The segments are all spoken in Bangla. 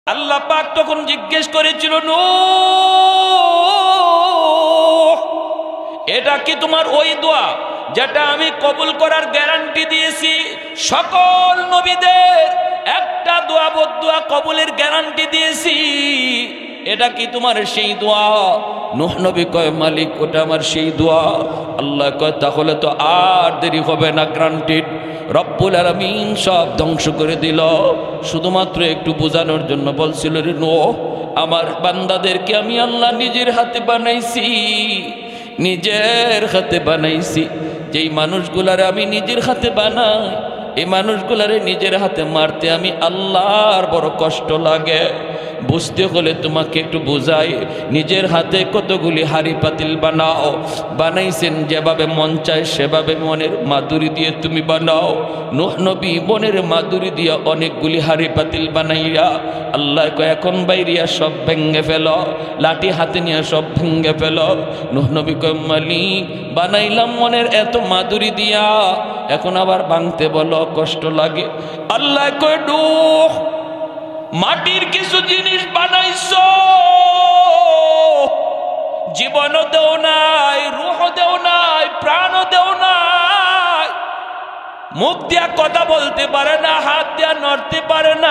আল্লাহ পাক তখন জিজ্ঞেস করেছিল, নূহ, এটা কি তোমার ওই দোয়া যেটা আমি কবুল করার গ্যারান্টি দিয়েছি? সকল নবীদের একটা দোয়া বদদোয়া কবুলের গ্যারান্টি দিয়েছি, এটা কি তোমার সেই দোয়া? নূহ নবী কয়, মালিক ওটা আমার সেই দোয়া। আল্লাহ কয়, তাহলে তো আর দেরি হবে না, গ্রান্টেড। রব্বুল আলামিন সব ধ্বংস করে দিল। শুধুমাত্র একটু বোঝানোর জন্য বলছিল, রে নূহ, আমার বান্দাদেরকে আমি আল্লাহ নিজের হাতে বানাইছি, নিজের হাতে বানাইছি। যেই মানুষগুলারে আমি নিজের হাতে বানাই, এই মানুষগুলারে নিজের হাতে মারতে আমি আল্লাহর বড় কষ্ট লাগে। বুঝতে হলে তোমাকে একটু বোঝাই, নিজের হাতে কতগুলি হাড়ি পাতিল বানাও, বানাইছেন যেভাবে মন চায় সেভাবে মনের মাধুরী দিয়ে তুমি বানাও। নূহ নবী মনের মাধুরী দিয়ে অনেকগুলি হাড়ি পাতিল বানাইয়া আল্লাহ কয়, এখন বাইরিয়া সব ভেঙ্গে ফেল, লাঠি হাতে নিয়ে সব ভেঙ্গে ফেল। নূহ নবী কয়, মালিক বানাইলাম মনের এত মাধুরী দিয়া, এখন আবার ভাঙতে বলো, কষ্ট লাগে। আল্লাহ কয়, নূহ, মাটির কিছু জিনিস বানাইছো, জীবনও দেও নাই, রূহ দেও নাই, প্রাণও দেও নাই, মুখ দিয়া কথা বলতে পারে না, হাত দিয়া নড়তে পারে না,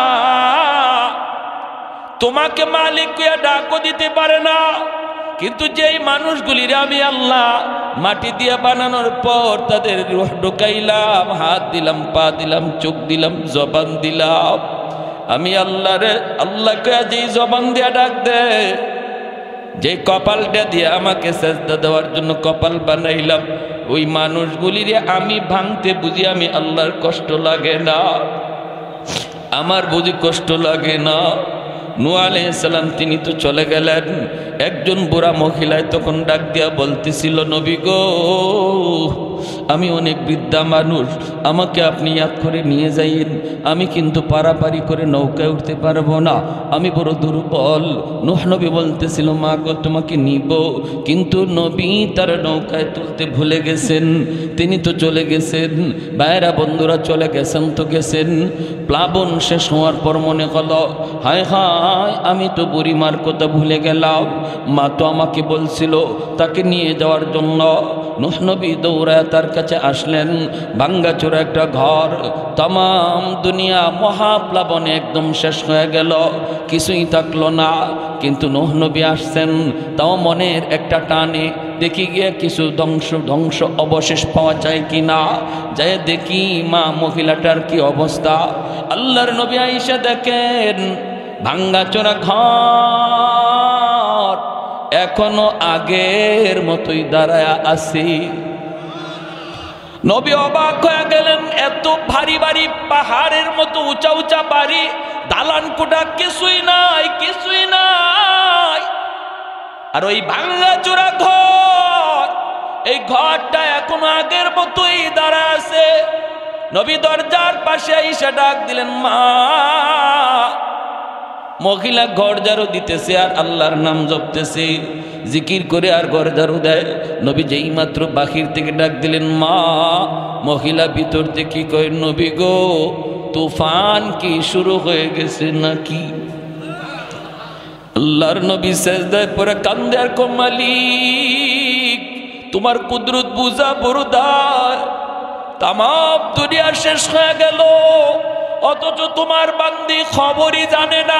তোমাকে মালিক কইয়া ডাকও দিতে পারে না। কিন্তু যেই মানুষগুলির আমি আল্লাহ মাটি দিয়া বানানোর পর তাদের রূহ ঢুকাইলাম, হাত দিলাম, পা দিলাম, চোখ দিলাম, জবান দিলাম, আমি আল্লাহকে যেই জবান দিয়া ডাক দে, যে কপালটা দিয়ে আমাকে সেজদা দেওয়ার জন্য কপাল বানাইলাম, ওই মানুষগুলির আমি ভাঙতে বুঝি আমি আল্লাহর কষ্ট লাগে না? আমার বুঝি কষ্ট লাগে না? নূহ আলাইহিস সালাম তিনি তো চলে গেলেন। একজন বুড়া মহিলায় তখন ডাক দিয়া বলতেছিল, নবী গো, আমি অনেক বৃদ্ধা মানুষ, আমাকে আপনি ইয়াদ করে নিয়ে যাইন, আমি কিন্তু পারাপারি করে নৌকায় উঠতে পারবো না, আমি বড় দুর্বল। নূহ নবী বলতেছিল, মা গো, তোমাকে নিব, কিন্তু নবী তার নৌকায় তুলতে ভুলে গেছেন, তিনি তো চলে গেছেন। ভাইরা বন্ধুরা, চলে গেছেন তো গেছেন। প্লাবন শেষ হওয়ার পর মনে হলো, হায় হায়, আমি তো বুড়িমার কথা ভুলে গেলাম, মা তো আমাকে বলছিল তাকে নিয়ে যাওয়ার জন্য। নূহ নবী দৌড়ায় তার কাছে আসলেন। ভাঙ্গাচোরা একটা ঘর, তাম দুনিয়া মহাপ্লাবনে একদম শেষ হয়ে গেল, কিছুই থাকলো না। কিন্তু নূহ নবী আসছেন, তাও মনের একটা টানে দেখি গিয়ে কিছু ধ্বংস অবশেষ পাওয়া যায় কিনা। যাই দেখি মা মহিলাটার কি অবস্থা। আল্লাহর নবী আয়েশা দেখেন ভাঙ্গাচোরা ঘর এখনো আগের মতোই দাঁড়ায়া আছি। নবী অবাক হয়ে গেলেন, এত ভারী ভারী পাহাড়ের মতো উঁচা উঁচা বাড়ি, দালান কোঠা কিছুই নাই, কিছুই নাই। আর ওই ভাঙ্গাচোরা ঘর, এই ঘরটা এখনো আগের মতোই দাঁড়ায় আছে। নবী দরজার পাশে এসে ডাক দিলেন, মা। মহিলা ঘর ঝাড়ু দিতেছে আর আল্লাহর নাম জপতেছে, জিকির করে আর ঘর ঝাড়ু দেয়। নবী যেই মাত্র বাহির থেকে ডাক দিলেন, মা। মহিলা ভিতর থেকে কয়, নবী গো, তুফান কি শুরু হয়ে গেছে নাকি? আল্লাহর নবী সেজদায় পড়ে কান্দে আর কয়, মালিক, তোমার কুদরত বুঝা বরদার, তাম দুনিয়া শেষ হয়ে গেল, অথচ তোমার বান্দি খবরই জানে না।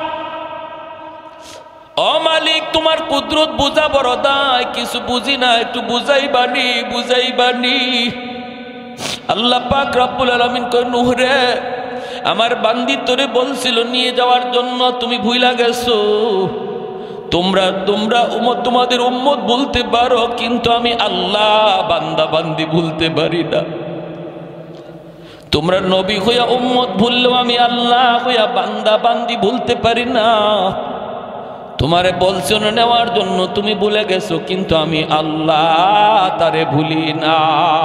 ও মালিক, তোমার কুদরত বুঝা বড় দায়, কিছু বুঝি না, একটু বুঝাইবানি, বুঝাইবানি। আল্লাহ পাক রব্বুল আলামিন কয়, নূহ রে, আমার বান্দি তোরে বলছিল নিয়ে যাওয়ার জন্য, তুমি ভুইলা গেছো। তোমরা তোমাদের উম্মত বলতে পারো, কিন্তু আমি আল্লাহ বান্দা বান্দি ভুলতে পারি না। তোমরা নবী হইয়া উম্মত ভুললেও আমি আল্লাহ হইয়া বান্দা বান্দি ভুলতে পারি না। তোমারে বলছো নেওয়ার জন্য, তুমি ভুলে গেছো, কিন্তু আমি আল্লাহ তারে ভুলি না।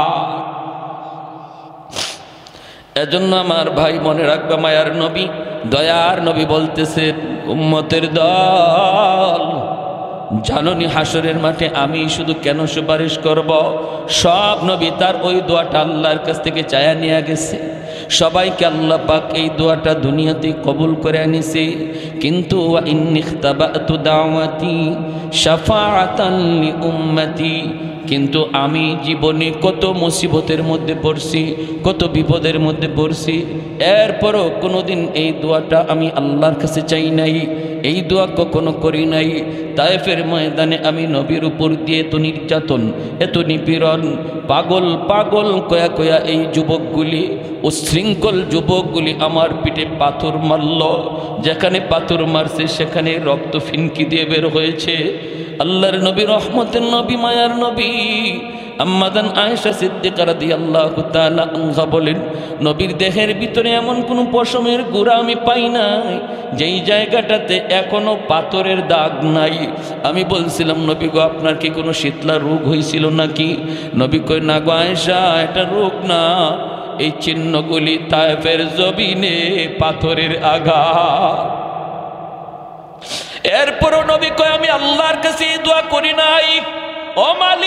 এজন্য আমার ভাই মনে রাখবে, মায়ার নবী, দয়ার নবী বলতেছেন, উম্মতের দল, জাননি হাসরের মাঠে আমি শুধু কেন সুপারিশ করব? সব নবী তার ওই দোয়াটা আল্লাহর কাছ থেকে চায়া নিয়ে গেছে। সবাইকে আল্লাহ পাক এই দোয়াটা দুনিয়াতে কবুল করে আনিছে। কিন্তু ওয়া ইন্নিখতাবাতু দাওয়াতি শাফাআতান লি উম্মতি, কিন্তু আমি জীবনে কত মুসিবতের মধ্যে পড়ছি, কত বিপদের মধ্যে পড়ছি, এরপরও কোনোদিন এই দোয়াটা আমি আল্লাহর কাছে চাই নাই, এই দোয়া কখনো করি নাই। তায়েফের ময়দানে আমি নবীর উপর দিয়ে এত নির্যাতন, এত নিপীড়ন, পাগল পাগল কয়া কয়া এই যুবকগুলি, উশৃঙ্খল যুবকগুলি আমার পিঠে পাথর মারল। যেখানে পাথর মারছে সেখানে রক্ত ফিনকি দিয়ে বের হয়েছে। আল্লাহর নবী, রহমতের নবী, মায়ার নবী আম্মাদান আয়েশা সিদ্দিকা রাদিয়াল্লাহু তাআলা আনহা বলেন, নবীর দেহের ভিতরে এমন কোনো পশমের গুঁড়া আমি পাই নাই যেই জায়গাটাতে এখনো পাথরের দাগ নাই। আমি বলছিলাম, নবী গো, আপনার কি কোনো শীতলা রোগ হয়েছিল নাকি? নবী কই, না গো আয়েশা, এটা রোগ না, এই চিহ্নগুলি তায়েফের জমিনে পাথরের আঘাত। এরপরও নবী কয়, আমি আল্লাহর কাছে দোয়া করি নাই, ও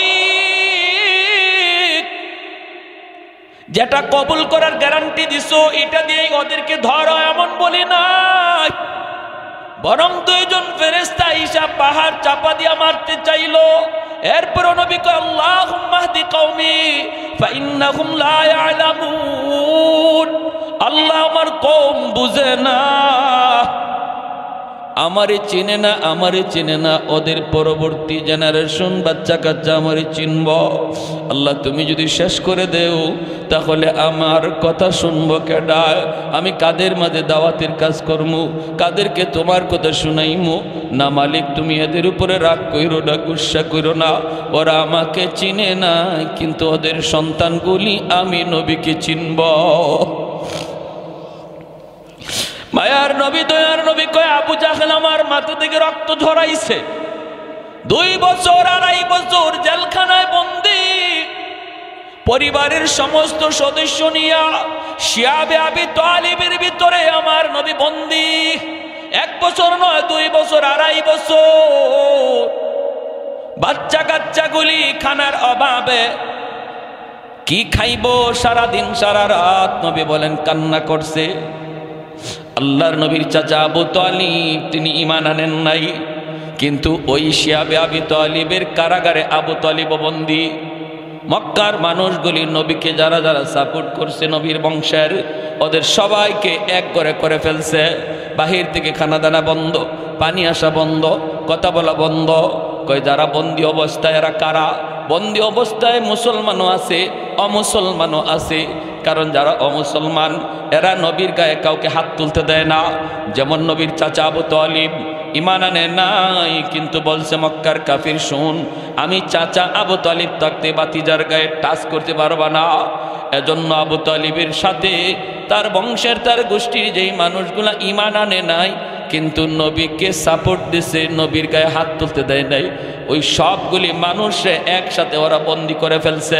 মালিক, যেটা কবুল করার গ্যারান্টি দিছো এটা দিয়ে ওদেরকে ধরো, এমন বলি নাই। বরং দুইজন ফেরেশতা ঈসা পাহাড় চাপা দিয়া মারতে চাইলো। এরপরও নবী কয়, আল্লাহুম্মা হদি কওমি ফাইন্নাহুম লা ইয়ালামুন, আল্লাহ আমার কওম বুঝে না, আমারে চিনে না, আমারে চিনে না, ওদের পরবর্তী জেনারেশন বাচ্চা কাচ্চা আমারে চিনব। আল্লাহ তুমি যদি শেষ করে দেও তাহলে আমার কথা শুনবো কেডা? আমি কাদের মাঝে দাওয়াতের কাজ করবো, কাদেরকে তোমার কথা শুনাইমু? না মালিক, তুমি এদের উপরে রাগ কইরো না, গুসা কইরো না, ওরা আমাকে চিনে না, কিন্তু ওদের সন্তানগুলি আমি নবীকে চিনব। মায়ার নবী, দয়ার নবী কয়, আবু জাহেল আমার মাথা থেকে রক্ত ঝরাইছে, 2 বছর 2.5 বছর জেলখানায় বন্দী, পরিবারের সমস্ত সদস্য নিয়া শিয়াবে আবি তালিবের ভিতরে আমার নবী বন্দী। 1 বছর নয়, 2 বছর 2.5 বছর। বাচ্চা কাচ্চাগুলি খানার অভাবে কি খাইব, সারাদিন সারা রাত নবী বলেন কান্না করছে। আল্লাহর নবীর চাচা আবু তালিব তিনি ঈমান আনেন নাই, কিন্তু ওই শিয়াবে আবি তালিবের কারাগারে আবু তালিব বন্দী। মক্কার মানুষগুলি নবীকে যারা যারা সাপোর্ট করছে নবীর বংশের, ওদের সবাইকে এক করে ফেলছে। বাহির থেকে খানা দানা বন্ধ, পানি আসা বন্ধ, কথা বলা বন্ধ। কয় যারা বন্দী অবস্থায়, এরা কারা? বন্দী অবস্থায় মুসলমানও আছে, অমুসলমানও আছে। কারণ যারা অমুসলমান এরা নবীর গায়ে কাউকে হাত তুলতে দেয় না। যেমন নবীর চাচা আবু তালিব ঈমান আনে নাই, কিন্তু বলছে মক্কার কাফির, শুন, আমি চাচা আবু তালিব থাকতে বাতিজার গায়ে টাচ করতে পারবা না। এজন্য আবু তালিবের সাথে তার বংশের, তার গোষ্ঠীর যেই মানুষগুলা ঈমান আনে নাই কিন্তু নবীকে সাপোর্ট দিছে, নবীর গায়ে হাত তুলতে দেয় নাই, ওই সবগুলি মানুষে একসাথে ওরা বন্দি করে ফেলছে।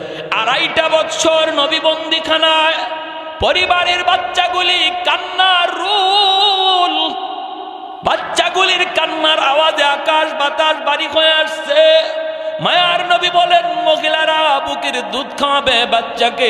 2.5 বছর নবী বন্দিখানায়, পরিবারের বাচ্চাগুলি কান্নার রোল, বাচ্চাগুলির কান্নার আওয়াজে আকাশ বাতাস বাড়ি হয়ে আসছে। মায়ার নবী বলেন, মহিলারা বুকের দুধ খাওয়াবে বাচ্চাকে,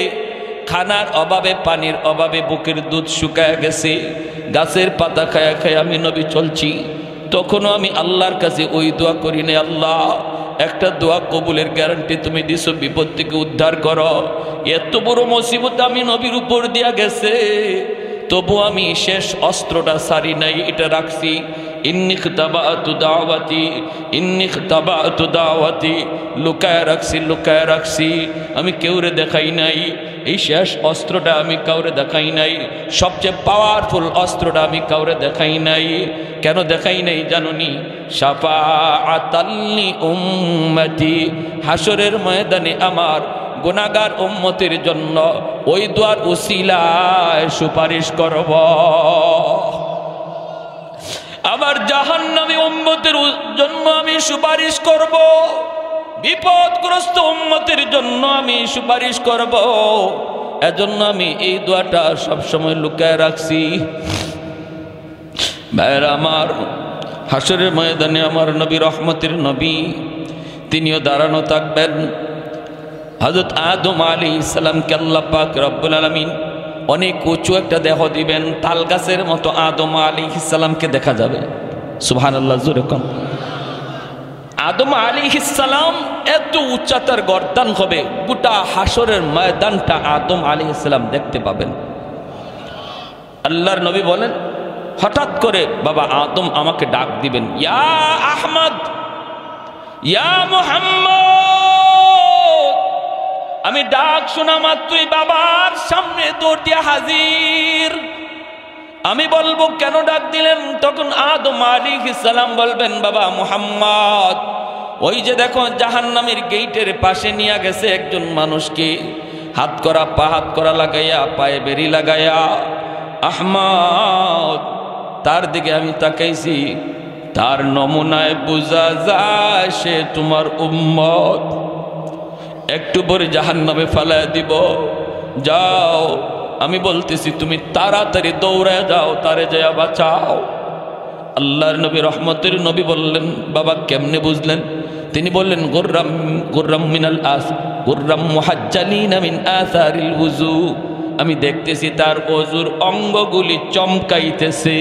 খানার অভাবে, পানির অভাবে বুকের দুধ শুকায় গেছে। গাছের পাতা খায়া খায়া আমি নবী চলছি, তখনও আমি আল্লাহর কাছে ওই দোয়া করি না, আল্লাহ একটা দোয়া কবুলের গ্যারান্টি তুমি দিছো, বিপদ থেকে উদ্ধার করো। এত বড় মুসিবত আমি নবীর উপর দিয়া গেছে, তবু আমি শেষ অস্ত্রটা সারি নাই, এটা রাখছি। ইন্নিখতাবাতু দাওয়াতি, ইন্নিখতাবাতু দাওয়াতি, লুকায় রাখছি, আমি কেউরে দেখাই নাই। এই শেষ অস্ত্রটা আমি কাউরে দেখাই নাই, সবচেয়ে পাওয়ারফুল অস্ত্রটা আমি কাউরে দেখাই নাই। কেন দেখাই নাই জানুনি? শাফাআতাল লি উম্মতি, হাসরের ময়দানে আমার গুনাহগার উম্মতের জন্য ওই দোয়ার উসিলায় সুপারিশ করব। আমার জাহান্নামী উম্মতের জন্য আমি সুপারিশ করব, বিপদগ্রস্ত উম্মতের জন্য আমি সুপারিশ করব। এজন্য আমি এই দোয়াটা সবসময় লুকায় রাখছি। ভাইরা আমার, হাসরের ময়দানে আমার নবী, রহমতের নবী, তিনিও দাঁড়ানো থাকবেন। হযরত আদম আলাইহিস সালামকে আল্লাহ পাক রব্বুল আলামিন অনেক উঁচু একটা দেহ দিবেন, তাল গাছের মতো আদম আলাইহিস সালামকে দেখা যাবে। সুবহানাল্লাহ, জোরে কম। আদম আলাইহিস সালাম এত উচ্চতার গর্দান হবে, গোটা হাসরের ময়দানটা আদম আলাইহিস সালাম দেখতে পাবেন। আল্লাহর নবী বলেন, হঠাৎ করে বাবা আদম আমাকে ডাক দিবেন, ইয়া আহমদ, ইয়া মুহাম্মদ। আমি ডাক শোনা মাত্রই বাবার সামনে দৌড় দিয়া হাজির। আমি বলবো কেন ডাক দিলেন? তখন আদম আলাইহিস সালাম বলবেন, বাবা মুহাম্মদ, ওই যে দেখো জাহান্নামের গেটের পাশে নিয়ে গেছে একজন মানুষকে, হাত করা পা হাত করা লাগাইয়া, পায়ে বেরি লাগাইয়া। আহমদ, তার দিকে আমি তাকাইছি, তার নমুনায় বোঝা যায় সে তোমার উম্মত। একটু পরে জাহান্নামে ফালায় দিব। যাও, আমি বলতেছি তুমি তাড়াতাড়ি দৌড়ে যাও, তারে যায় বাঁচাও। আল্লাহর নবী রহমতের নবী বললেন, বাবা কেমনে বুঝলেন? তিনি বললেন, গুররাম মিনাল আস গুররাম মুহাজ্জালিনা মিন আসারিল উযু। আমি দেখতেছি তার ওযুর অঙ্গগুলি চমকাইতেছে।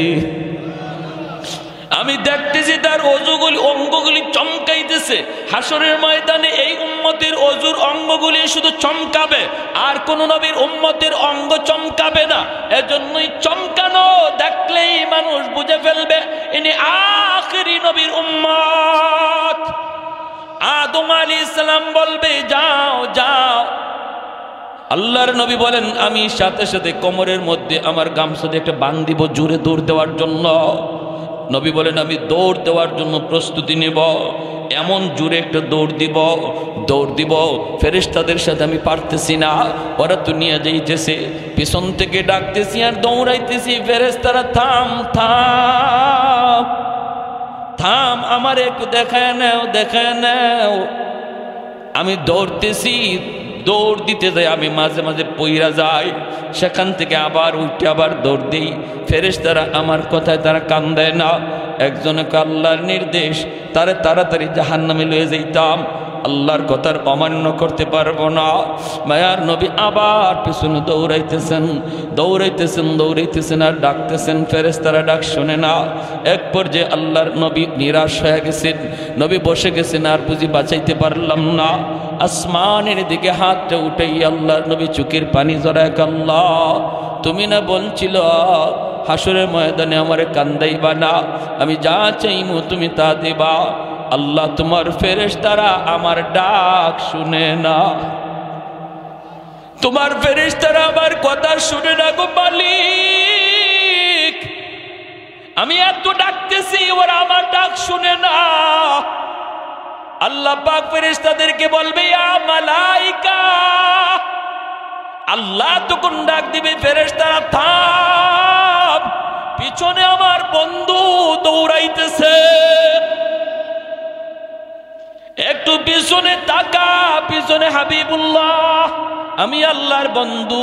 আমি দেখতেছি তার অঙ্গগুলি চমকাইতেছে। হাসরের ময়দানে এই উম্মতের ওযুর অঙ্গগুলি শুধু চমকাবে, আর কোন নবীর উম্মতের অঙ্গ চমকাবে না। এজন্যই চমকানো দেখলেই মানুষ বুঝে ফেলবে ইনি আখিরি নবীর উম্মত। আদম আলাইহিস সালাম বলবে, যাও যাও। আল্লাহর নবী বলেন, আমি সাথে সাথে কোমরের মধ্যে আমার গামছা দিয়ে একটা বাঁধ দিব জোরে দৌড় দেওয়ার জন্য। নবী বলেন, আমি দৌড় দেওয়ার জন্য প্রস্তুতি নেব। এমন জোরে একটা দৌড় দিব, ফেরেশতাদের সাথে আমি পারতেছি না, ওরা তো নিয়ে যাইতেছে। পিছন থেকে ডাকতেছি আর দৌড়াইতেছি, ফেরেশতারা থাম থাম থাম, আমার একটু দেখায় নাও। আমি দৌড়তেছি, দৌড় দিতে যাই, আমি মাঝে মাঝে পইরা যাই, সেখান থেকে আবার উঠে আবার দৌড় দিই। ফেরেশতারা আমার কথায় তারা কান দেয় না। একজনকে আল্লাহর নির্দেশ, তারে তাড়াতাড়ি জাহান্নামে লয়ে যাইতাম, আল্লাহর কথার অমান্য করতে পারবো না। মায়ার নবী আবার পিছনে দৌড়াইতেছেন আর ডাকতেছেন, ফেরেশতারা ডাক শোনে না। এক পর্যায়ে আল্লাহর নবী নিরাশ হয়ে গেছেন, নবী বসে গেছেন, আর বুঝি বাঁচাইতে পারলাম না। আসমানের দিকে হাতটা উঠাই আল্লাহর নবী চোখের পানি জড়ায়, আল্লাহ তুমি না বলছিল হাসরের ময়দানে আমারে কান্দাইবা না, আমি যা চাইমু তুমি তা দেবা। আল্লাহ তোমার ফেরেশতারা আমার ডাক শুনে না, তোমার ফেরেশতারা আমার কথা শুনে না গো মালিক। আমি এত ডাকতেছি, ওরা আমার ডাক শুনে না। আল্লাহ পাক ফেরেশতাদেরকে বলবে, ইয়া মালাইকা। আল্লাহ তখন ডাক দিবে, ফেরেশতারা থাম, পিছনে আমার বন্ধু দৌড়াইতেছে, একটু পিছনে তাকা, পিছনে হাবিবুল্লাহ, আমি আল্লাহর বন্ধু।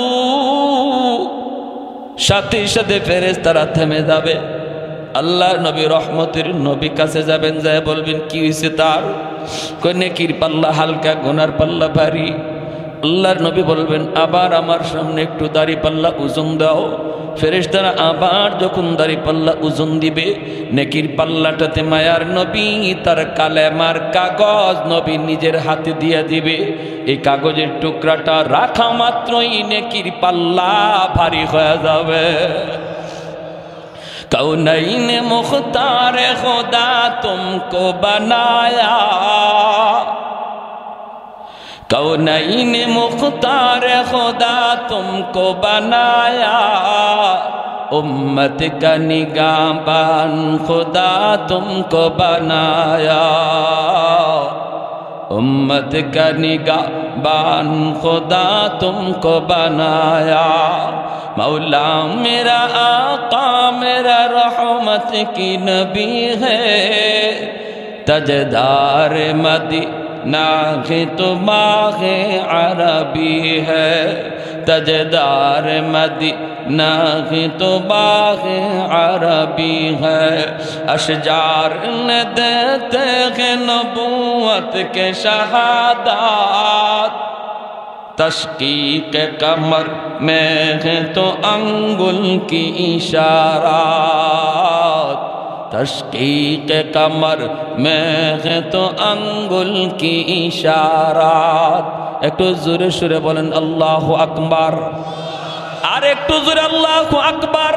সাথে সাথে ফেরেশতারা থেমে যাবে। আল্লাহর নবী রহমতের নবী কাছে যাবেন, যায় বলবেন, কি হয়েছে তার? কই নেকির পাল্লা হালকা, গুনার পাল্লা ভারী। আল্লাহর নবী বলবেন, আবার আমার সামনে একটু দাড়ি পাল্লা ওজন দাও। ফেরেশতারা আবার যখন দাড়ি পাল্লা ওজন দিবে, নেকির পাল্লাটাতে মায়ার নবী তার কালেমার কাগজ নবী নিজের হাতে দিয়ে দিবে। এই কাগজের টুকরাটা রাখা মাত্রই নেকির পাল্লা ভারী হয়ে যাবে। कौनैन मुख्तार खुदा तुमको बनाया, कौनैन मुख्तार खुदा तुमको बनाया, उम्मत का निगाहबान खुदा तुमको बनाया, उम्मत का निगाहबान खुदा तुमको बनाया। मौला मेरा आका मेरा रहमत की नबी है, तजदार मदीना के तो माहे अरबी है, तजदार मदीना के तो माहे अरबी है। अशजार ने देते हैं नबूवत के शहादत, तशकीक कमर में है तो अंगुल की इशारात, तशकीक कमर में है तो अंगुल की इशारात। একটু জোরে সুরে বলেন আল্লাহু আকবার, আর একটু জোরে আল্লাহু আকবার।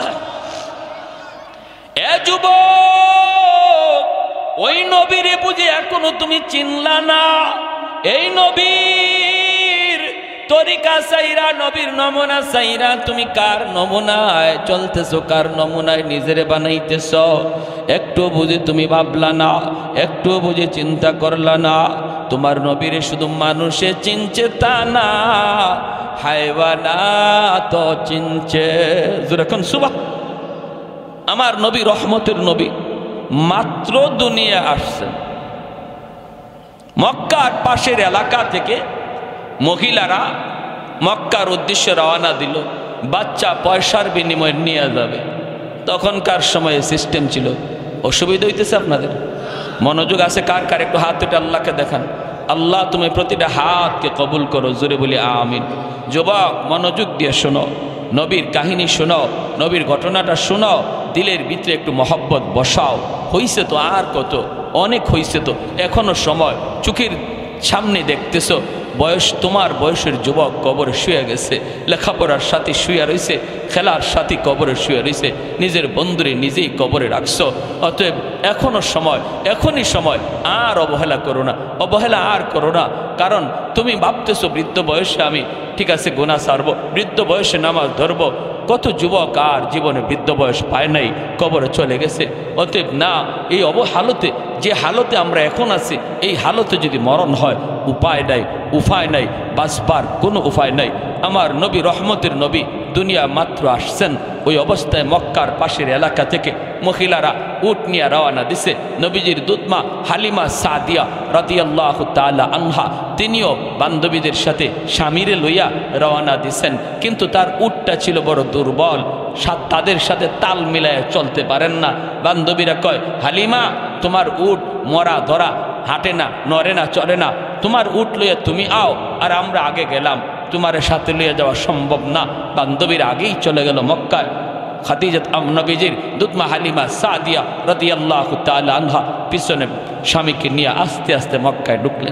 এ যুবক, ওই নবীরে বুঝে এখনো তুমি চিনলা না? এই নবীর তরিকা সাইরা, নবীর নমুনা সাইরা তুমি কার নমুনায় চলতেছো, কার নমুনায় নিজেরে বানাইতেছ? একটু বুঝে তুমি ভাবলা না, একটু বুঝে চিন্তা করলা না? তোমার নবীরে শুধু মানুষে চিনছে তা না, হায়ওয়ানাত চিনছে। যখন সুবহান, আমার নবী রহমতের নবী মাত্র দুনিয়া আসছেন, মক্কার পাশের এলাকা থেকে মহিলারা মক্কার উদ্দেশ্যে রওনা দিল, বাচ্চা পয়সার বিনিময়ে নিয়ে যাবে। তখনকার সময়ে সিস্টেম ছিল। অসুবিধা হইতেছে আপনাদের? মনোযোগ আছে কার কার? একটু হাত উঠে আল্লাহকে দেখান। আল্লাহ তুমি প্রতিটা হাতকে কবুল করো, জোরে বলি আমিন। যুবক মনোযোগ দিয়ে শোনো, নবীর কাহিনী শোনো, নবীর ঘটনাটা শোনো, দিলের ভিতরে একটু মহব্বত বসাও। হইছে তো আর কত, অনেক হইছে তো, এখনো সময়। চোখের সামনে দেখতেছো বয়স, তোমার বয়সের যুবক কবরে শুয়ে গেছে, লেখাপড়ার সাথে শুয়ে রয়েছে, খেলার সাথে কবরে শুয়ে রয়েছে, নিজের বন্ধুরে নিজেই কবরে রাখছো। অতএব এখনো সময়, এখনই সময়। আর অবহেলা করো না, অবহেলা আর করো না। কারণ তুমি ভাবতেছো বৃদ্ধ বয়সে আমি ঠিক আছে গুনাহ ছাড়বো, বৃদ্ধ বয়সে নামাজ ধরবো। কত যুবক আর জীবনে বৃদ্ধ বয়স পায় নাই, কবরে চলে গেছে। অতএব না, এই অবহালতে, যে হালতে আমরা এখন আছি, এই হালতে যদি মরণ হয়, উপায় নাই, উপায় নাই, বাঁচবার কোনো উপায় নাই। আমার নবী রহমতের নবী দুনিয়া মাত্র আসছেন, ওই অবস্থায় মক্কার পাশের এলাকা থেকে মহিলারা উট নিয়ে রওনা দিছে। নবীজির দুধমা হালিমা সাদিয়া রাদিয়াল্লাহু তাআলা আনহা, তিনিও বান্ধবীদের সাথে স্বামীরে লইয়া রওনা দিছেন। কিন্তু তার উটটা ছিল বড় দুর্বল, তাদের সাথে তাল মিলায় চলতে পারেন না। বান্ধবীরা কয়, হালিমা তোমার উট মরা ধরা, হাঁটে না, নড়ে না, চড়ে না, তোমার উট লইয়া তুমি আও, আর আমরা আগে গেলাম, তোমার সাথে লইয়া যাওয়া সম্ভব না। বান্ধবীর আগেই চলে গেল মক্কায়। খাদিজাত নবীজির দুধমা হালিমা সাদিয়া রাদিয়াল্লাহু তাআলা আনহা পিছনে স্বামীকে নিয়ে আস্তে আস্তে মক্কায় ঢুকলেন।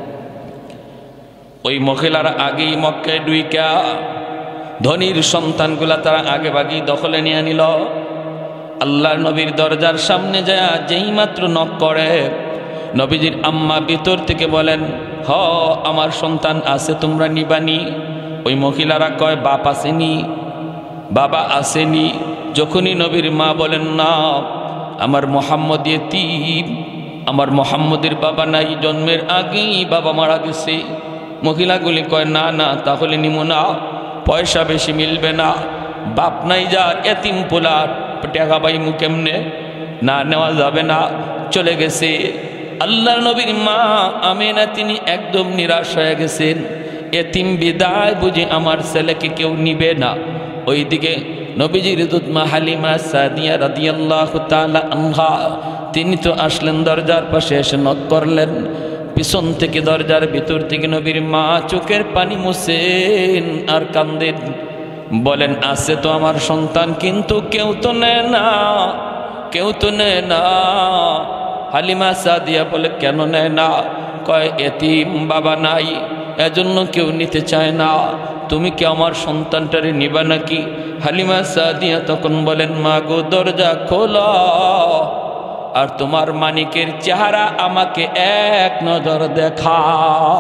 ওই মহিলারা আগেই মক্কায় ঢুইকা ধনীর সন্তানগুলা তারা আগে ভাগেই দখলে নিয়ে নিল। আল্লাহর নবীর দরজার সামনে যায় যেই মাত্র নক করে, নবীজির আম্মা ভিতর থেকে বলেন, হ আমার সন্তান আছে, তোমরা নিবানি? ওই মহিলারা কয়, বাপ আসেনি, বাবা আসেনি। যখনই নবীর মা বলেন, না আমার মোহাম্মদ ইতিম, আমার মোহাম্মদের বাবা নাই, জন্মের আগেই বাবা মারা গেছে। মহিলাগুলি কয়, না না তাহলে নিমো না, পয়সা বেশি মিলবে না, বাপ নাই যার, এতিম পোলা, টাকা পাইমু কেমনে, না নেওয়া যাবে না, চলে গেছে। আল্লাহর নবীর মা আমিনা তিনি একদম নিরাশ হয়ে গেছেন। এতিম বিদায় বুঝি আমার ছেলেকে কেউ নিবে না। ওইদিকে নবীজির দুধমা হালিমা সাদিয়া রাদিয়াল্লাহু তাআলা আনহা, তিনি তো আসলেন দরজার পাশে, এসে নক করলেন। পিছন থেকে দরজার ভিতর থেকে নবীর মা চোখের পানি মুছেন আর কান্দেন, বলেন, আছে তো আমার সন্তান, কিন্তু কেউ তো নেয় না, কেউ তো নেয় না। হালিমা সাদিয়া বলে, কেন নেয় না? কয়, এতিম বাবা নাই, এজন্য কেউ নিতে চায় না। তুমি কি আমার সন্তানটারে নিবা নাকি? হালিমা সাদিয়া তখন বলেন, মা গো দরজা খোলা, আর তোমার মানিকের চেহারা আমাকে এক নজর দেখাও।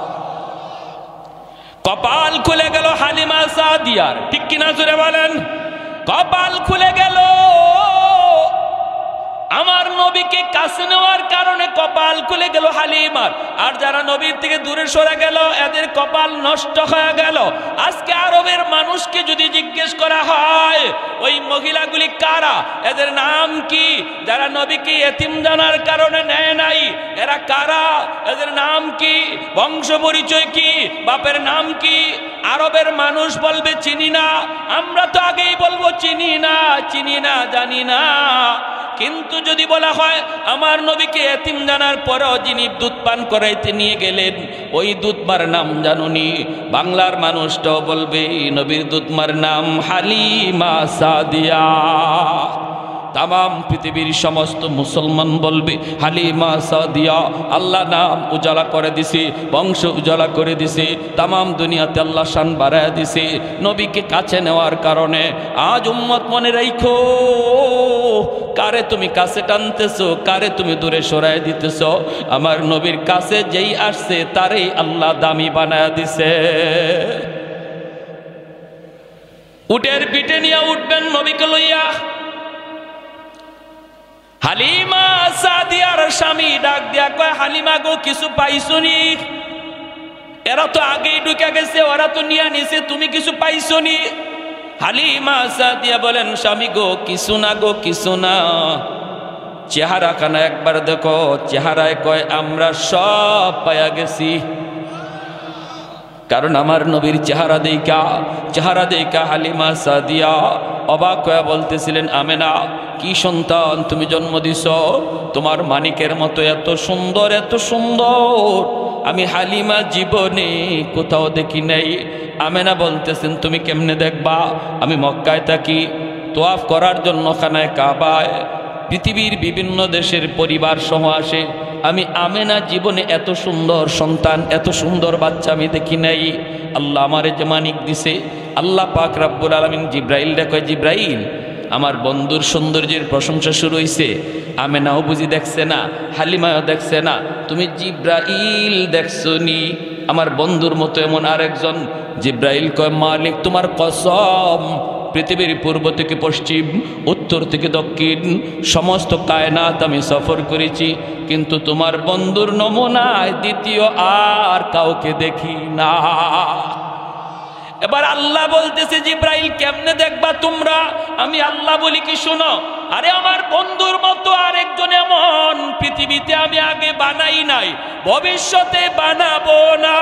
কপাল খুলে গেল হালিমা সাদিয়ার, ঠিক কিনা জোরে বলেন? কপাল খুলে গেল। আমার নবীকে কাছে নেওয়ার কারণে কপাল খুলে গেল হালিমার। আর যারা নবীর থেকে দূরে সরে গেল, এদের কপাল নষ্ট হয়ে গেল। আজকে আরবের মানুষকে যদি জিজ্ঞেস করা হয় ওই মহিলাগুলি কারা, এদের নাম কি, যারা নবীকে এতিম জানার কারণে নেয় নাই, এরা কারা, এদের নাম কি, বংশ পরিচয় কি, বাপের নাম কি? আরবের মানুষ বলবে চিনি না। আমরা তো আগেই বলবো চিনি না, চিনি না, জানি না। কিন্তু যদি বলা হয় আমার নবীকে এতিম জানার পরেও যিনি দুধ পান করাইতে নিয়ে গেলেন ওই দুধমার নাম জানুনি, বাংলার মানুষটাও বলবে নবীর দুধমার নাম হালিমা সাদিয়া। তাম পৃথিবীর সমস্ত মুসলমান বলবে হালিমা সাদিয়া। আল্লাহ নাম উজালা করে দিছে, বংশ উজালা করে দিছে, তাম দুনিয়াতে আল্লাহ শান বাড়ায় দিছে নবীকে কাছে নেওয়ার কারণে। আজ উম্মত মনে রাখো, কারে তুমি কাছে টানতেছো, কারে তুমি দূরে সরায় দিতেছো। আমার নবীর কাছে যেই আসছে তারই আল্লাহ দামি বানায় দিছে। উটের পিঠে নিয়ে উঠবেন নবীকে লইয়া। হালিমা সাদিয়ার স্বামী ডাক দিয়া কয় হালিমা গো কিছু পাইছনি? এরা তো আগেই ঢুকে গেছে, ওরা তো নিয়ে নিছে, তুমি কিছু পাইছনি? হালিমা সাদিয়া বলেন স্বামী গো কিছু না গো কিছু না। চেহারা খানা একবার দেখো, চেহারায় কয় আমরা সব পাইয়া গেছি। কারণ আমার নবীর চেহারা দেখা হালিমা সাদিয়া অবাক হয়ে বলতেছিলেন আমেনা কি সন্তান তুমি জন্ম দিছ, তোমার মানিকের মতো এত সুন্দর এত সুন্দর আমি হালিমা জীবনে কোথাও দেখি নাই। আমেনা বলতেছেন তুমি কেমনে দেখবা, আমি মক্কায় থাকি, তোয়াফ করার জন্য খানায় কাবায় পৃথিবীর বিভিন্ন দেশের পরিবার সহ আসে, আমি আমেনা জীবনে এত সুন্দর সন্তান এত সুন্দর বাচ্চা আমি দেখি নাই। আল্লাহ আমারে যে মানিক দিছে। আল্লাহ পাক রব্বুল আলামিন জিব্রাইল কয় জিব্রাইল আমার বন্ধুর সৌন্দর্যের প্রশংসা শুরু হইছে, আমেনাও বুঝি দেখছে না, হালিমাও দেখছে না, তুমি জিব্রাইল দেখছনি আমার বন্ধুর মতো এমন আরেকজন? জিব্রাইল কয় মালিক তোমার কসম, পৃথিবীর পূর্ব থেকে পশ্চিম উত্তর থেকে দক্ষিণ সমস্ত কায়নাত আমি সফর করেছি, কিন্তু তোমার বন্ধুর নমুনায় দ্বিতীয় আর কাউকে দেখি না। এবার আল্লাহ বলতেছে জিব্রাইল কেমনে দেখবা তোমরা? আমি আল্লাহ বলি কি শোনো, আরে আমার বন্ধুর মতো আরেকজন এমন পৃথিবীতে আমি আগে বানাই নাই, ভবিষ্যতে বানাবো না।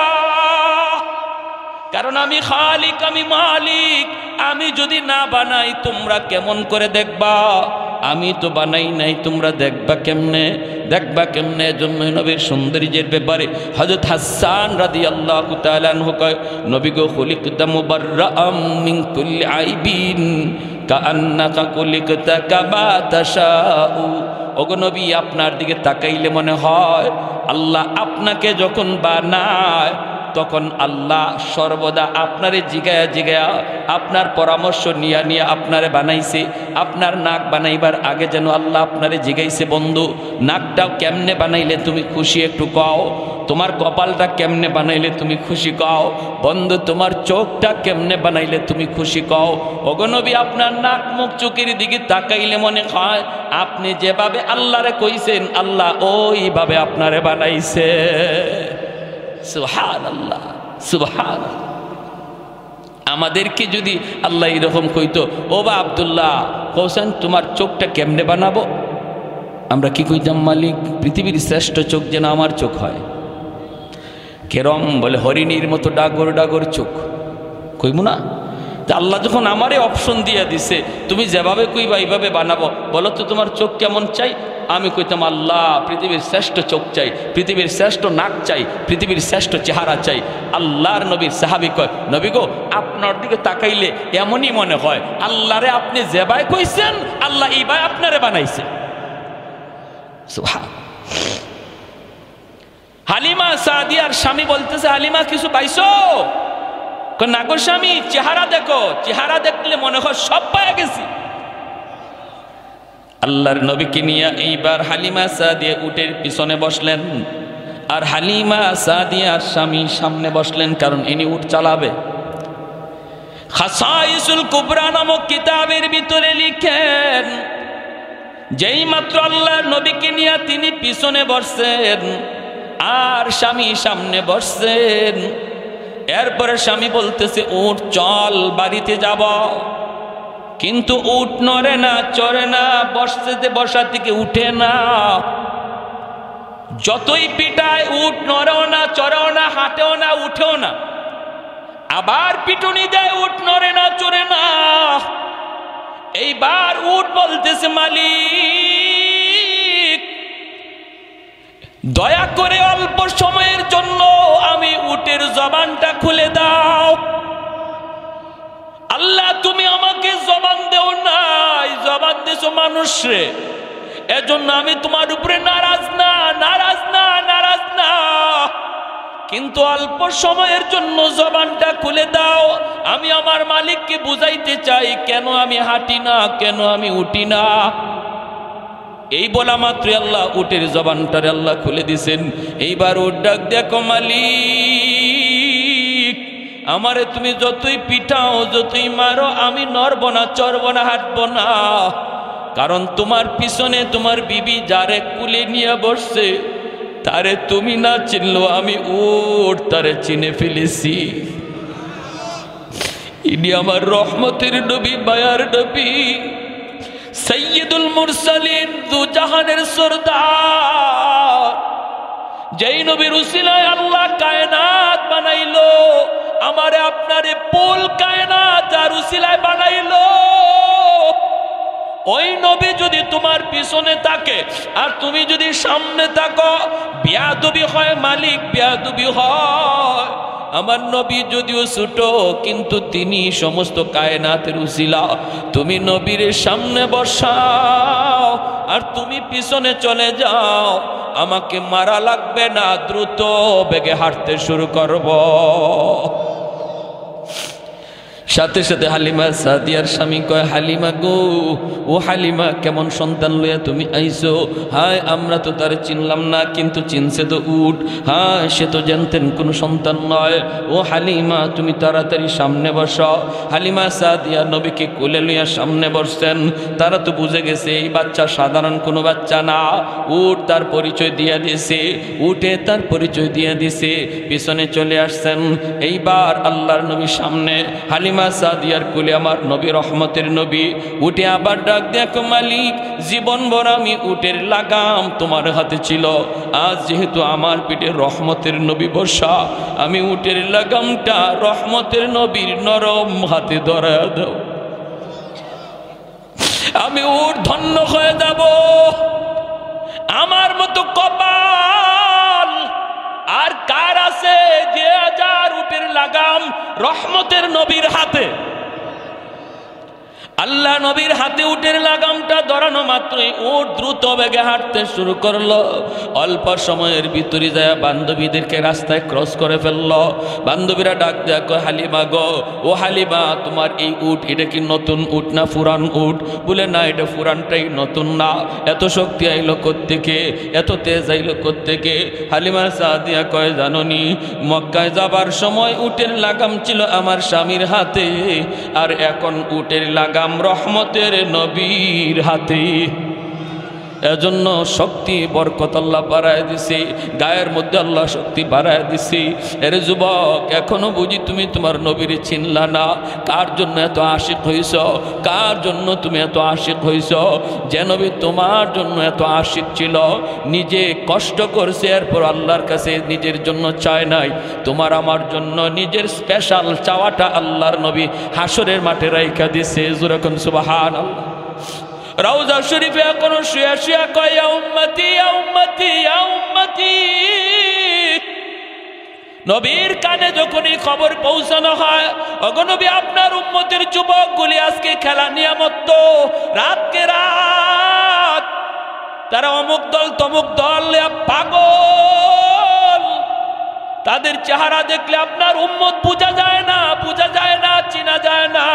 কারণ আমি খালিক, আমি মালিক, আমি যদি না বানাই তোমরা কেমন করে দেখবা? আমি তো বানাই নাই, তোমরা দেখবা কেমনে? জন্য নবীর সৌন্দর্যের ব্যাপারে হযরত হাসান রাদিয়াল্লাহু তাআলা আনহু কয় নবী গো খুলিকতা মুবাররাআম মিন কুল্লি আইবিন কাআন্নাকা খুলিকতা কামা তাশাউ। ওগো নবী আপনার দিকে তাকাইলে মনে হয় আল্লাহ আপনাকে যখন বানায় তখন আল্লাহ সর্বদা আপনারে জিগায়া জিগায়া আপনার পরামর্শ নিয়া নিয়া আপনারে বানাইছে। আপনার নাক বানাইবার আগে যেন আল্লাহ আপনারে জিগাইছে বন্ধু নাকটাও কেমনে বানাইলে তুমি খুশি একটু কও, তোমার কপালটা কেমনে বানাইলে তুমি খুশি কও, বন্ধু তোমার চোখটা কেমনে বানাইলে তুমি খুশি কও। ওগো নবী আপনার নাক মুখ চোখের দিকে তাকাইলে মনে হয় আপনি যেভাবে আল্লাহরে কইছেন আল্লাহ ওইভাবে আপনারে বানাইছে। সুবহানাল্লাহ সুবহানাল্লাহ। আমাদেরকে যদি আল্লাহ এরকম কইতো ও বা আব্দুল্লাহ হোসেন তোমার চোখটা কেমনে বানাবো, আমরা কি কইতাম মালিক পৃথিবীর শ্রেষ্ঠ চোখ যেন আমার চোখ হয়। কেরম বলে হরিণীর মতো ডাগর ডাগর চোখ কইব না? তা আল্লাহ যখন আমারে অপশন দিয়ে দিছে তুমি যেভাবে কইবা এইভাবে বানাবো, বলো তো তোমার চোখ কেমন চাই? আমি কইতাম আল্লাহ পৃথিবীর শ্রেষ্ঠ চোখ চাই, পৃথিবীর শ্রেষ্ঠ নাক চাই, পৃথিবীর শ্রেষ্ঠ চেহারা চাই। আল্লাহর নবীর সাহাবী কয় নবী গো আপনার দিকে তাকাইলে এমনই মনে হয় আল্লাহরে আপনি যেভাবে কইছেন আল্লাহ এইভাবে আপনারে বানাইছে। সুবহান। হালিমা সাদিয়ার স্বামী বলতেছে হালিমা কিছু পাইছো? না গো স্বামী চেহারা দেখো, চেহারা দেখলে মনে হয় সব পাওয়া গেছি। আল্লাহর নবীকে নিয়ে এইবার হালিমা সাদিয়া উটের পিছনে বসলেন আর হালিমা সাদিয়ার স্বামী সামনে বসলেন, কারণ ইনি উট চালাবে। খাসাইসুল কুবরা নামক কিতাবের ভিতরে লিখেন যেই মাত্র আল্লাহর নবীকে নিয়ে তিনি পিছনে বসছেন আর স্বামী সামনে বসছেন, এরপরে স্বামী বলতেছে উট চল বাড়িতে যাব, কিন্তু উট নড়ে না চড়ে না, বসা থেকে উঠে না, যতই পিটায় উট নড়েও না চড়েও না হাঁটেও না উঠেও না, আবার পিটুনি দেয় উট নড়ে না চড়ে না। এইবার উট বলতেছে মালিক করে অল্প সময়ের জন্য আমি উটের জবানটা খুলে দাও। আল্লাহ তুমি আমাকে জবান দেও নাই, জবান দিছো মানুষরে, এজন্য আমি তোমার উপরে নারাজ না, নারাজ না, নারাজ না, কিন্তু অল্প সময়ের জন্য জবানটা খুলে দাও। আমি আমার মালিককে বুঝাইতে চাই কেন আমি হাঁটি না, কেন আমি উঠি না। এই বলা মাত্রই আল্লাহ উটের জবানটারে আল্লাহ খুলে দিছেন। এইবার উট ডাক দেখো, মালিক আমারে তুমি যতই পিটাও, যতই মারো, আমি নড়ব না, চড়ব না, হাঁটব না, কারণ তোমার পিছনে তোমার বিবি যারে কুলে নিয়ে বসছে তারে তুমি না চিনলো, আমি উট তারে চিনে ফেলেছি। ইনি আমার রহমতের নবী, মায়ার নবী, সৈয়দুল মুরসালিন, দু জাহানের সরদার, যেই নবীর উসিলায় আল্লাহ কায়নাত বানাইলো, আমারে আপনারে পুল কায়নাত যার উসিলায় বানাইলো, ওই নবী যদি তোমার পিছনে থাকে আর তুমি যদি সামনে থাকো, বেয়াদবি হয় মালিক, বেয়াদবি হয়। আমার নবী যদিও ছোট, কিন্তু তিনি সমস্ত কায়নাতের উসিলা। তুমি নবীর সামনে বসাও আর তুমি পিছনে চলে যাও, আমাকে মারা লাগবে না, দ্রুত বেগে হাঁটতে শুরু করব। সাথে সাথে হালিমা সাদিয়ার স্বামী কয়, হালিমা গো, ও হালিমা কেমন সন্তান লইয়া তুমি আইছো? হায় আমরা তো তার চিনলাম না, কিন্তু চিনছে তো উট। হায় সে তো জানতেন কোনো সন্তান নয়। ও হালিমা তুমি তাড়াতাড়ি সামনে বসো। হালিমা সাদিয়া নবীকে কোলে লইয়া সামনে বসছেন। তারা তো বুঝে গেছে এই বাচ্চা সাধারণ কোনো বাচ্চা না, উট তার পরিচয় দিয়ে দিছে, উটে তার পরিচয় দিয়ে দিছে, পিছনে চলে আসছেন। এইবার আল্লাহর নবী সামনে, হালিমা সাদিয়ার কোলে আমার নবী, রহমতের নবী। উঠে আবার ডাক দেখো, মালিক জীবন ভর আমি উটের লাগাম তোমার হাতে ছিল, আজ যেহেতু আমার পিঠে রহমতের নবী বসা, আমি উটের লাগামটা রহমতের নবীর নরম হাতে ধরা দাও, আমি উট ধন্য হয়ে যাব। আমার মতো কপাল আর কার আছে যে হাজার উটের লাগাম রহমতের নবীর হাতে? আল্লাহ নবীর হাতে উটের লাগামটা ধরানো মাত্রই উট দ্রুত বেগে হাঁটতে শুরু করলো। অল্প সময়ের ভিতরে যায় বান্ধবীদেরকে রাস্তায় ক্রস করে ফেললো। বান্ধবীরা ডাক দেখো, হালিমা গো, ও হালিমা তোমার এই উট এটা কি নতুন উট না পুরান উট? বলে না, এটা পুরানটাই, নতুন না। এত শক্তি আইলো কোত্থেকে, এত তেজ আইলো কোত্থেকে? হালিমা সাদিয়া কয়, জাননি মক্কায় যাবার সময় উটের লাগাম ছিল আমার স্বামীর হাতে, আর এখন উটের লাগাম রহমতের নবীর হাতে। এজন্য শক্তি বরকত আল্লাহ বাড়ায় দিছে, গায়ের মধ্যে আল্লাহ শক্তি বাড়ায় দিছে। এরে যুবক, এখনো বুঝি তুমি তোমার নবীর চিনলা না? কার জন্য এত আশিক হইছ? কার জন্য তুমি এত আশিক হইছ? যে নবী তোমার জন্য এত আশিক ছিল, নিজে কষ্ট করছে, এরপর আল্লাহর কাছে নিজের জন্য চায় নাই, তোমার আমার জন্য নিজের স্পেশাল চাওয়াটা আল্লাহর নবী হাসরের মাঠে রাইখা দিছে। যেরকম সুবহানাল্লাহ। রওজা শরীফে এখনো শুয়া শুয়া কয়, ইয়া উম্মতি, ইয়া উম্মতি, ইয়া উম্মতি। নবীর কানে যখন এই খবর পৌঁছানো হয়, ওগো নবী আপনার উম্মতের যুবকগুলি আজকে খেলা নিয়ামত, রাতকে রাত তারা অমুক দল তমুক দল পাগল, তাদের চেহারা দেখলে আপনার উম্মত বোঝা যায় না, বোঝা যায় না, চিনা যায় না।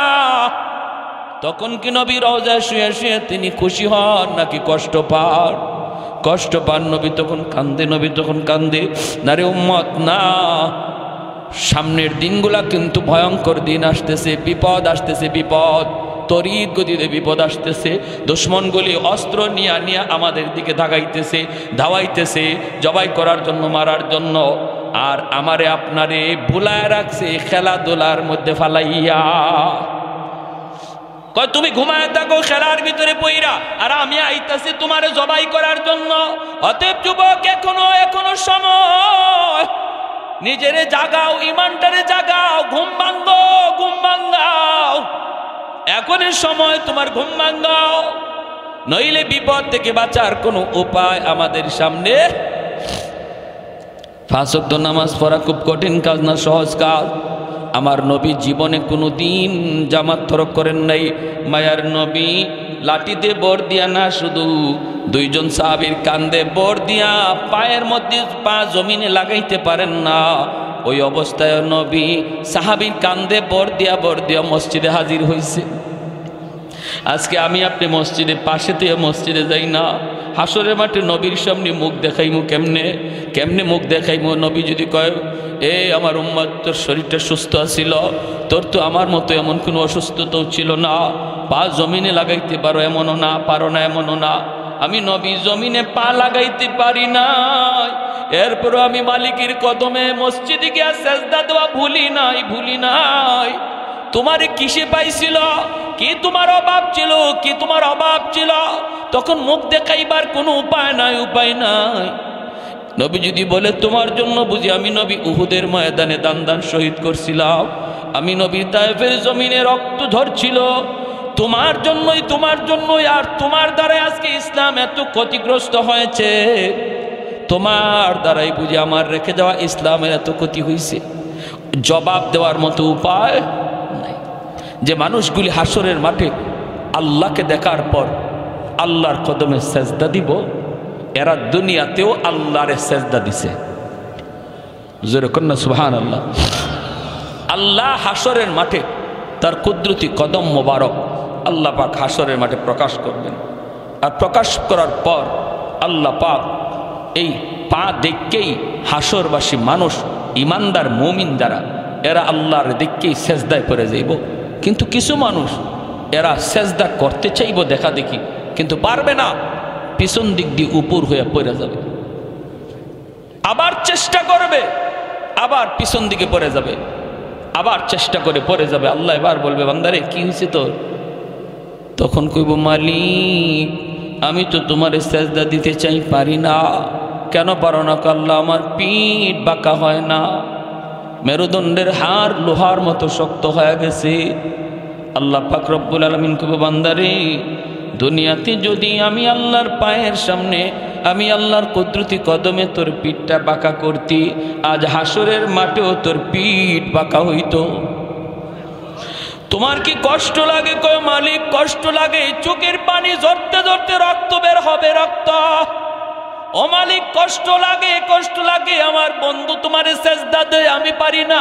তখন কি নবী রওজায় শুয়ে শুয়ে তিনি খুশি হন নাকি কষ্ট পান? কষ্ট পান। নবী তখন কান্দে, নবী তখন কান্দে। না রে উম্মত, না, সামনের দিনগুলা কিন্তু ভয়ঙ্কর দিন আসতেছে, বিপদ আসতেছে, বিপদ তড়িৎ গতিতে বিপদ আসতেছে। দুশ্মনগুলি অস্ত্র নিয়ে নিয়ে আমাদের দিকে ধাগাইতেছে, ধাওয়াইতেছে, জবাই করার জন্য, মারার জন্য। আর আমারে আপনারে ভুলায় রাখছে খেলাধুলার মধ্যে ফালাইয়া। কয় তুমি ঘুমায় থাকো খেলার ভিতরে পইরা, আর আমি আইতাছি তোমারে জবাই করার জন্য। অতএব যুবক, এখনো সময়, নিজেরে জাগাও, ইমানটারে জাগাও, ঘুম ভাঙ্গো, ঘুম ভাঙ্গাও, এখনই সময় তোমার ঘুম ভাঙ্গাও, নইলে বিপদ থেকে বাঁচার কোনো উপায় আমাদের সামনে 5 ওয়াক্ত নামাজ পড়া খুব কঠিন কাজ না, সহজ কাজ। আমার নবী জীবনে কোনো দিন জামাত তরক করেন নাই। মায়ার নবী লাঠিতে বর দিয়া না, শুধু 2 জন সাহাবীর কান্দে বর দিয়া পায়ের মধ্যে পা জমিনে লাগাইতে পারেন না। ওই অবস্থায় নবী সাহাবীর কান্দে বর দিয়া মসজিদে হাজির হয়েছে। আজকে আমি আপনি মসজিদে পাশে থেকে মসজিদে যাই না, হাসরের মাঠে নবীর সামনে মুখ দেখাইমু কেমনে মুখ দেখাইমু? নবী যদি কয়, এ আমার উম্মত, তোর শরীরটা সুস্থ আছিল, তোর তো আমার মতো এমন কোনো অসুস্থতাও ছিল না, পা জমিনে লাগাইতে পারো এমনও না, পারো না এমনও না। আমি নবী জমিনে পা লাগাইতে পারি না, এরপরও আমি মালিকের কদমে মসজিদে গিয়া সেজদা দেওয়া ভুলি নাই। তোমারে কিসে পাইছিল? কি তোমার অভাব ছিল? তখন মুখ দেখাইবার কোনো উপায় নাই। নবী যদি বলে তোমার জন্য বুঝি আমি নবী উহুদের ময়দানে দান শহীদ করছিলাম, আমি নবী তায়েফের জমিনে রক্ত ঝরছিল, তোমার জন্যই আর তোমার দ্বারাই আজকে ইসলাম এত ক্ষতিগ্রস্ত হয়েছে, তোমার দ্বারাই বুঝি আমার রেখে যাওয়া ইসলামের এত ক্ষতি হয়েছে। জবাব দেওয়ার মতো উপায় নাই। যে মানুষগুলি হাসরের মাঠে আল্লাহকে দেখার পর আল্লাহর কদমে সেজদা দিব, এরা দুনিয়াতেও আল্লাহর সেজদা দিছে। জোরে কন্যা সুবহানাল্লাহ। আল্লাহ হাসরের মাঠে তার কুদরতি কদম মোবারক আল্লাহ পাক হাসরের মাঠে প্রকাশ করবেন। আর প্রকাশ করার পর আল্লাহ পাক এই পা দেখকেই হাসরবাসী মানুষ, ইমানদার মুমিন যারা, এরা আল্লাহর দেখকেই সেজদায় পড়ে যাইব। কিন্তু কিছু মানুষ এরা সেজদা করতে চাইব দেখা দেখি, কিন্তু পারবে না, পিছন দিক দিয়ে উপর হয়ে পড়ে যাবে। আবার চেষ্টা করবে, আবার পিছন দিকে পড়ে যাবে, আবার চেষ্টা করে পড়ে যাবে। আল্লাহ এবার বলবে, বান্দারে কি হয়েছে তোর? তখন কইব, মালিক আমি তো তোমার সেজদা দিতে চাই, পারি না। কেন পারো না? আল্লাহ আমার পিঠ বাঁকা হয় না, মেরুদণ্ডের হাড় লোহার মতো শক্ত হয়ে গেছে। আল্লাহ পাক রব্বুল আলামিন কইব, বান্দারে দুনিয়াতে যদি আমি আল্লাহর পায়ের সামনে, আমি আল্লাহর কুদরতি কদমে তোর পিঠটা বাঁকা করতি, আজ হাসরের মাঠেও তোর পিঠ বাঁকা হইতো। তোমার কি কষ্ট লাগে? কয় মালিক কষ্ট লাগে, চোখের পানি ঝরতে ঝরতে রক্ত বের হবে, রক্ত। ও মালিক কষ্ট লাগে, আমার বন্ধু তোমারে সেজদা দেয়, আমি পারি না।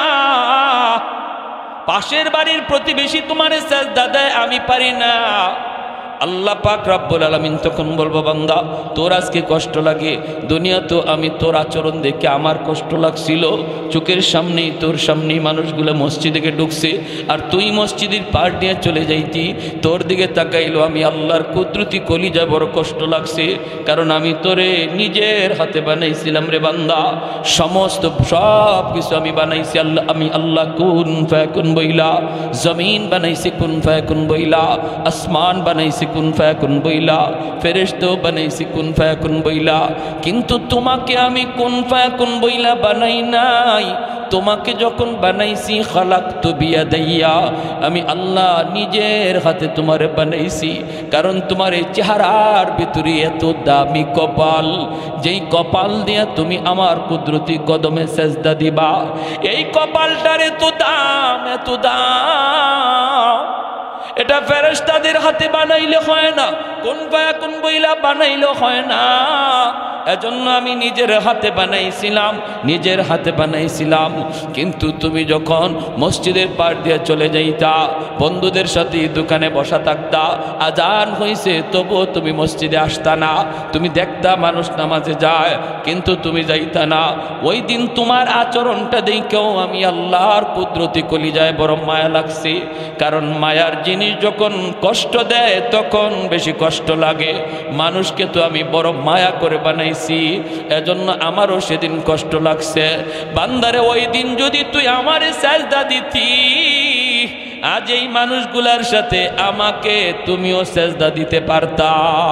পাশের বাড়ির প্রতিবেশী তোমারে সেজদা দেয়, আমি পারি না। আল্লাহ পাক রব্বুল আলামিন তখন বলবো, বান্দা তোর আজকে কষ্ট লাগে, দুনিয়া তো আমি তোর আচরণ দেখে আমার কষ্ট লাগছিল, চোখের সামনেই তোর সামনেই মানুষগুলো মসজিদে ঢুকছে, আর তুই মসজিদের পার দিয়ে চলে যাইতি, তোর দিকে তাকাইলো আমি আল্লাহর কুদরতি কলিজা, বড় কষ্ট লাগছে, কারণ আমি তোরে নিজের হাতে বানাইছিলাম রে বান্দা, সমস্ত সব কিছু আমি বানাইছি আমি আল্লাহ কুন ফায়াকুন বইলা, জমিন বানাইছি কুন ফায়াকুন বইলা, আসমান বানাইছি কুন ফায়াকুন বইলা, ফেরেশতা বানাইছি কুন ফায়াকুন বইলা। কিন্তু তোমাকে আমি কুন ফায়াকুন বইলা বানাই নাই, তোমাকে যখন বানাইছি খালাকতু বিয়াদাইয়া, আমি আল্লাহ নিজের হাতে তোমারে বানাইছি। কারণ তোমার এই চেহারার ভিতরে এত দামি কপাল, যেই কপাল দিয়া তুমি আমার কুদরতি কদমে সেজদা দিবা, এই কপালটার এত দাম, এত দাম। এটা ফেরেশতাদের হাতে বানাইলে হয় না, কুন ফায়াকুন বইলা বানাইলে হয় না। এজন্য আমি নিজের হাতে বানাইছিলাম। কিন্তু তুমি যখন মসজিদের পার দিয়ে চলে যাইতা, বন্ধুদের সাথে দোকানে বসা থাকতা, আজান হইছে তবুও তুমি মসজিদে আসতা না, তুমি দেখতা মানুষ নামাজে যায় কিন্তু তুমি যাইতা না। ওই দিন তোমার আচরণটা দেখেও আমি আল্লাহর কুদরতি কলিজায় বড় মায়া লাগছে। কারণ মায়ার জিনিস যখন কষ্ট দেয় তখন বেশি কষ্ট লাগে। মানুষকে তো আমি বড় মায়া করে বানাইছি, এজন্য আমারও সেদিন কষ্ট লাগছে। বান্দারে ওই দিন যদি তুই আমারে সেজদা দিতি, আজ এই মানুষগুলার সাথে আমাকে তুমিও সেজদা দিতে পারতা।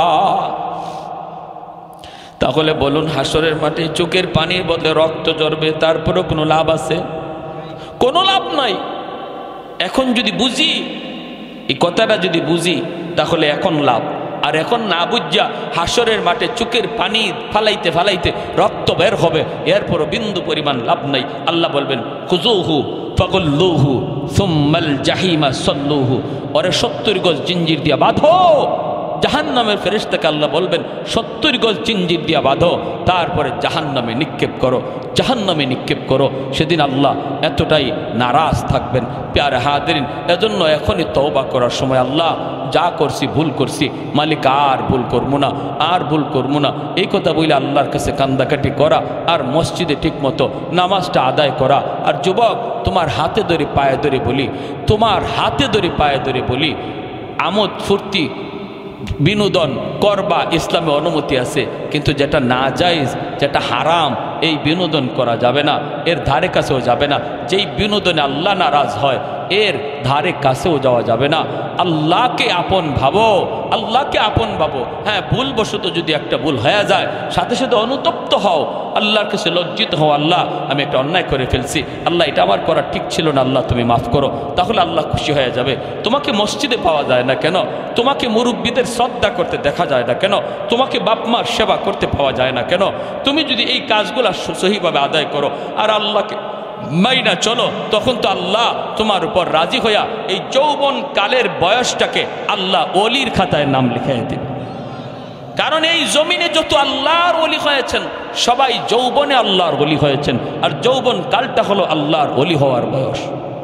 তাহলে বলুন, হাসরের মাঠে চোখের পানির বদলে রক্ত ঝরবে, তারপরও কোনো লাভ আছে? কোনো লাভ নাই। এখন যদি বুঝি, এই কথাটা যদি বুঝি, তাহলে এখন লাভ। আর এখন না বুঝা হাসরের মাঠে চোখের পানি ফালাইতে ফালাইতে রক্ত বের হবে, এরপরও বিন্দু পরিমাণ লাভ নাই। আল্লাহ বলবেন খুযুহু ফাগুল্লুহু সুম্মাল জাহিমা সাল্লুহু, ওরে 70 গজ জিঞ্জির দিয়া বাঁধো। জাহান্নামের ফেরেশতাকে আল্লাহ বলবেন 70 গজ জিঞ্জির দিয়া বাঁধো, তারপরে জাহান্নামে নিক্ষেপ করো, জাহান্নামে নিক্ষেপ করো। সেদিন আল্লাহ এতটাই নারাজ থাকবেন। প্যারে হাদিরিন, এজন্য এখনই তওবা করার সময়, আল্লাহ যা করছি ভুল করছি, মালিক আর ভুল করবো না, আর ভুল করবো না, এই কথা বলে আল্লাহর কাছে কান্দাকাটি করা, আর মসজিদে ঠিকমতো নামাজটা আদায় করা। আর যুবক, তোমার হাতে ধরে পায়ে ধরে বলি, তোমার হাতে ধরে পায়ে ধরে বলি, আমোদ ফুর্তি বিনোদন করবা, ইসলামে অনুমতি আছে, কিন্তু যেটা নাজায়েজ, যেটা হারাম, এই বিনোদন করা যাবে না, এর ধারে কাছেও যাবে না। যেই বিনোদনে আল্লাহ নারাজ হয়, এর ধারে কাছেও যাওয়া যাবে না। আল্লাহকে আপন ভাবো, আল্লাহকে আপন ভাবো। হ্যাঁ, ভুলবশত যদি একটা ভুল হয়ে যায়, সাথে সাথে অনুতপ্ত হও, আল্লাহর কাছে লজ্জিত হও, আল্লাহ আমি একটা অন্যায় করে ফেলছি, আল্লাহ এটা আমার করা ঠিক ছিল না, আল্লাহ তুমি মাফ করো। তাহলে আল্লাহ খুশি হয়ে যাবে। তোমাকে মসজিদে পাওয়া যায় না কেন? তোমাকে মুরব্বীদের শ্রদ্ধা করতে দেখা যায় না কেন? তোমাকে বাপ মার সেবা করতে পাওয়া যায় না কেন? তুমি যদি এই কাজগুলো সহিভাবে আদায় করো আর আল্লাহকে মাইনা চলো, তখন তো আল্লাহ তোমার উপর রাজি হইয়া এই যৌবন কালের বয়সটাকে আল্লাহ ওলির খাতায় নাম লিখিয়ে দেবে। কারণ এই জমিনে যত আল্লাহর ওলি হয়েছেন, সবাই যৌবনে আল্লাহর ওলি হয়েছেন। আর যৌবন কালটা হলো আল্লাহর ওলি হওয়ার বয়স।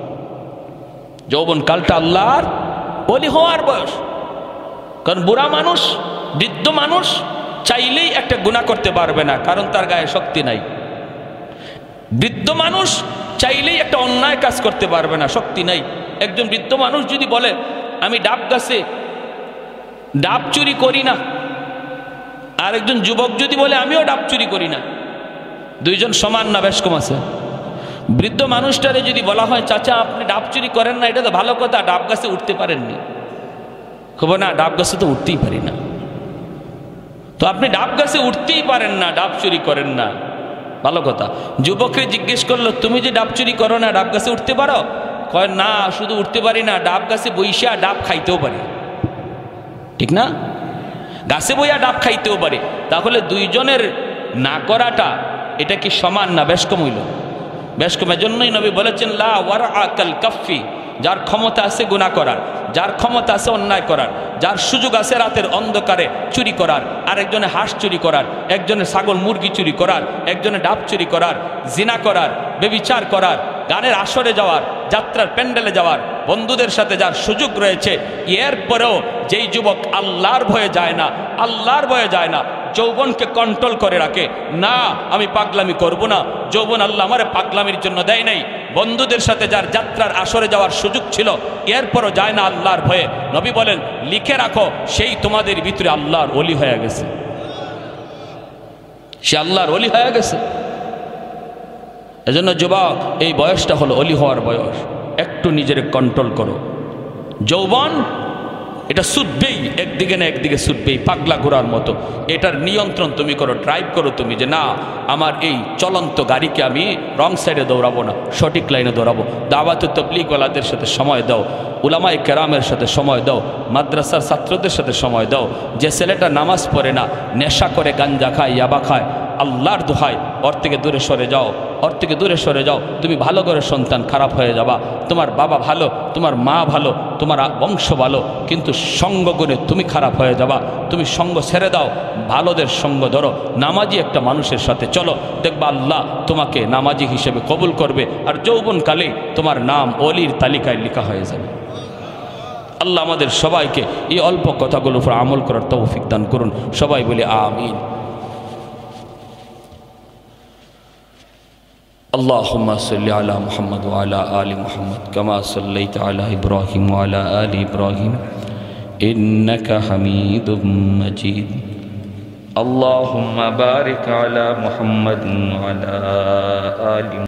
যৌবন কালটা আল্লাহর ওলি হওয়ার বয়স। কারণ বুড়া মানুষ, বৃদ্ধ মানুষ চাইলেই একটা গুনাহ করতে পারবে না, কারণ তার গায়ে শক্তি নাই। বৃদ্ধ মানুষ চাইলেই একটা অন্যায় কাজ করতে পারবে না, শক্তি নাই। একজন বৃদ্ধ মানুষ যদি বলে আমি ডাব গাছে ডাব চুরি করি না, আর একজন যুবক যদি বলে আমিও ডাব চুরি করি না, দুইজন সমান না বেশ কম আছে? বৃদ্ধ মানুষটারে যদি বলা হয় চাচা আপনি ডাব চুরি করেন না, এটা তো ভালো কথা, ডাব গাছে উঠতে পারেননি, খবর না ডাব গাছে তো উঠতেই পারি না। তো আপনি ডাব গাছে উঠতেই পারেন না, ডাব চুরি করেন না, ভালো কথা। যুবককে জিজ্ঞেস করলো তুমি যে ডাব চুরি করো না, ডাব গাছে উঠতে পারো? কয় না, শুধু উঠতে পারি না, ডাব গাছে বইসা ডাব খাইতেও পারি। ঠিক না? গাছে বইয়া ডাব খাইতেও পারি। তাহলে দুইজনের না করাটা এটা কি সমান না বেশ কম হইল? বেশ কম। এজন্যই নবী বলেছেন লা ওয়ারআ কাল কাফি, যার ক্ষমতা আছে গুনাহ করার, যার ক্ষমতা আছে অন্যায় করার, যার সুযোগ আছে রাতের অন্ধকারে চুরি করার, আর একজনে হাঁস চুরি করার, একজনে ছাগল মুরগি চুরি করার, একজনে ডাব চুরি করার, জিনা করার, বেবিচার করার, গানের আসরে যাওয়ার, যাত্রার প্যান্ডেলে যাওয়ার, বন্ধুদের সাথে যার সুযোগ রয়েছে, এরপরেও যেই যুবক আল্লাহর ভয়ে যায় না, আল্লাহর ভয়ে যায় না, যৌবনকে কন্ট্রোল করে রাখে, না আমি পাগলামি করব না, যৌবন আল্লাহ আমারে পাগলামির জন্য দেয় নাই। বন্ধুদের সাথে যার যাত্রার আসরে যাওয়ার সুযোগ ছিল, এরপরও যায় না আল্লাহর ভয়ে, নবী বলেন লিখে রাখো সেই তোমাদের ভিতরে আল্লাহর ওলি হয়ে গেছে, সে আল্লাহর ওলি হয়ে গেছে। এজন্য যুবক, এই বয়সটা হলো ওলি হওয়ার বয়স। একটু নিজের কন্ট্রোল করো। যৌবন এটা ছুটবেই, একদিকে না একদিকে ছুটবেই, পাগলা ঘোড়ার মতো। এটার নিয়ন্ত্রণ তুমি করো, ড্রাইভ করো তুমি, যে না আমার এই চলন্ত গাড়িকে আমি রং সাইডে দৌড়াবো না, সঠিক লাইনে দৌড়াবো। দাওয়াত তাবলীগওয়ালাদের সাথে সময় দাও, উলামায়ে কেরামের সাথে সময় দাও, মাদ্রাসার ছাত্রদের সাথে সময় দাও। যে ছেলেটা নামাজ পড়ে না, নেশা করে, গাঞ্জা খায়, ইয়াবা খায়, আল্লাহর দোহাই ওর থেকে দূরে সরে যাও, ওর থেকে দূরে সরে যাও। তুমি ভালো করে সন্তান, খারাপ হয়ে যাবা। তোমার বাবা ভালো, তোমার মা ভালো, তোমার বংশ ভালো, কিন্তু সঙ্গ গুণে তুমি খারাপ হয়ে যাবা। তুমি সঙ্গ ছেড়ে দাও, ভালোদের সঙ্গ ধরো, নামাজি একটা মানুষের সাথে চলো, দেখবা আল্লাহ তোমাকে নামাজি হিসেবে কবুল করবে। আর যৌবনকালে তোমার নাম ওলির তালিকায় লেখা হয়ে যাবে। আল্লাহ আমাদের সবাইকে এই অল্প কথাগুলোর উপর আমল করার তৌফিক দান করুন। সবাই বলি আমিন। اللهم صل على محمد وعلى آل محمد كما صليت على إبراهيم وعلى آل إبراهيم إنك حميد مجيد اللهم بارك على محمد وعلى آل